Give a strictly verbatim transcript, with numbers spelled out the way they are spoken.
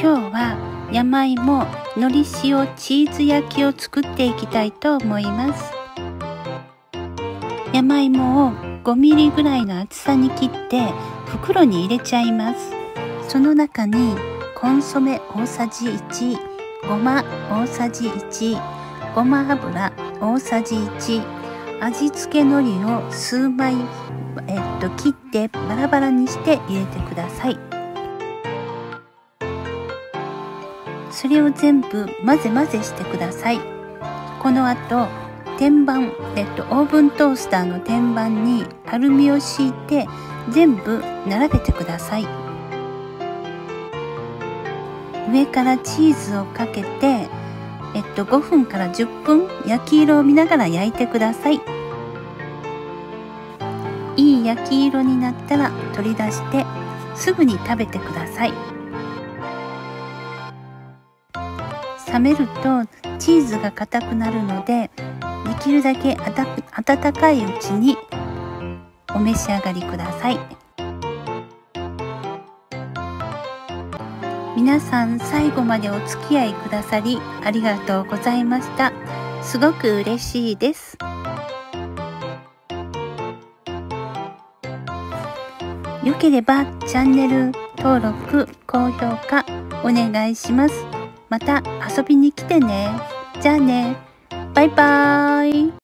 今日は山芋のり塩チーズ焼きを作っていきたいと思います。山芋をごミリぐらいの厚さに切って袋に入れちゃいます。その中にコンソメ大さじいち、ごま大さじいち、ごま油大さじいち、味付け海苔を数枚、えっと、切ってバラバラにして入れてください。それを全部混ぜ混ぜしてください。この後天板、えっと、オーブントースターの天板にアルミを敷いて全部並べてください。上からチーズをかけて、えっと、ごふんからじゅっぷん焼き色を見ながら焼いてください。いい焼き色になったら取り出してすぐに食べてください。冷めるとチーズが硬くなるので、できるだけ温かいうちにお召し上がりください。皆さん最後までお付き合いくださりありがとうございました。すごく嬉しいです。よければチャンネル登録、高評価お願いします。また遊びに来てね。じゃあね。バイバーイ。